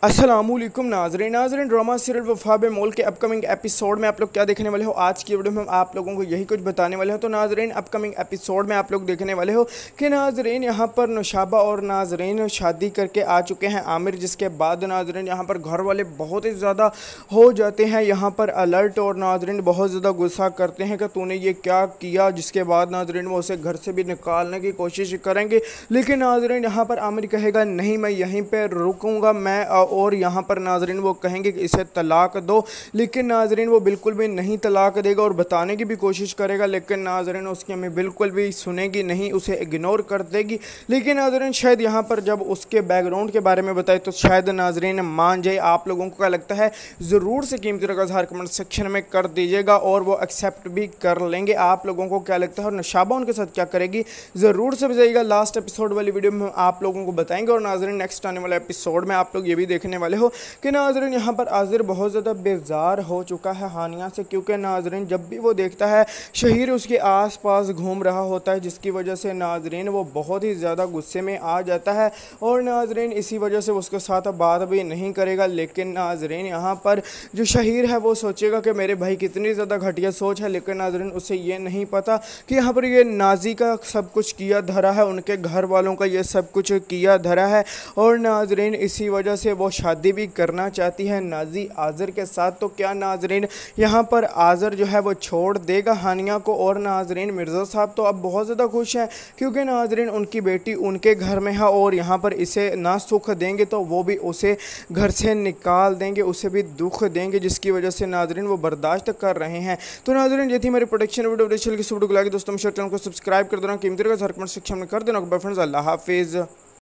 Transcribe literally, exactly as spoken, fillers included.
अस्सलामुअलैकुम नाज़रीन नाज़रीन ड्रामा सीरियल वफा बे मोल के अपकमिंग एपिसोड में आप लोग क्या देखने वाले हो। आज की वीडियो में हम आप लोगों को यही कुछ बताने वाले हो। तो नाज़रीन अपकमिंग एपिसोड में आप लोग देखने वाले हो कि नाज़रीन यहाँ पर नुशाबा और नाज़रीन शादी करके आ चुके हैं आमिर, जिसके बाद नाज़रीन यहाँ पर घर वाले बहुत ही ज़्यादा हो जाते हैं यहाँ पर अलर्ट और नाज़रीन बहुत ज़्यादा गुस्सा करते हैं कि तूने ये क्या किया, जिसके बाद नाज़रीन वो उसे घर से भी निकालने की कोशिश करेंगे। लेकिन नाज़रीन यहाँ पर आमिर कहेगा नहीं, मैं यहीं पर रुकूँगा मैं, और यहाँ पर नाजरीन वो कहेंगे कि इसे तलाक दो, लेकिन नाजरीन वो बिल्कुल भी नहीं तलाक देगा और बताने की भी कोशिश करेगा, लेकिन नाजरीन उसकी अम्मी बिल्कुल भी सुनेगी नहीं, उसे इग्नोर कर देगी। लेकिन नाजरीन शायद यहाँ पर जब उसके बैकग्राउंड के बारे में बताए तो शायद नाजरीन मान जाए। आप लोगों को क्या लगता है ज़रूर से कीमती रकम हर कमेंट सेक्शन में कर दीजिएगा और वो एक्सेप्ट भी कर लेंगे। आप लोगों को क्या लगता है और नशाबा उनके साथ क्या करेगी ज़रूर से बताइएगा। लास्ट एपिसोड वाली वीडियो में आप लोगों को बताएंगे और नाजरीन नेक्स्ट आने वाले एपिसोड में आप लोग ये भी देखने वाले हो कि नाजरीन यहाँ पर आज़िर बहुत ज़्यादा बेजार हो चुका है हानिया से, क्योंकि नाजरीन जब भी वो देखता है शहीर उसके आसपास घूम रहा होता है, जिसकी वजह से नाजरीन वो बहुत ही ज़्यादा गुस्से में आ जाता है और नाजरीन इसी वजह से उसके साथ बात भी नहीं करेगा। लेकिन नाजरीन यहाँ पर जो शहीर है वो सोचेगा कि मेरे भाई कितनी ज़्यादा घटिया सोच है, लेकिन नाजरीन उसे ये नहीं पता कि यहाँ पर ये नाजी का सब कुछ किया धरा है, उनके घर वालों का ये सब कुछ किया धरा है और नाजरीन इसी वजह से वो शादी भी करना चाहती है नाजी आज़िर के साथ। तो क्या नाजरीन यहाँ पर आज़िर जो है वो छोड़ देगा हानिया को? और नाजरीन मिर्ज़ा साहब तो अब बहुत ज़्यादा खुश हैं क्योंकि नाजरीन उनकी बेटी उनके घर में है और यहाँ पर इसे ना सुख देंगे तो वो भी उसे घर से निकाल देंगे, उसे भी दुख देंगे, जिसकी वजह से नाजरीन वो बर्दाश्त कर रहे हैं। तो नाजरीन ये थी हमारी प्रोटेक्शन वीडियो वीडियो की वीडियो को लाइक दोस्तों चैनल को सब्सक्राइब कर देना, कीमती रकम हर कमेंट सेक्शन में कर देना। फ्रेंड्स अल्लाह हाफिज़।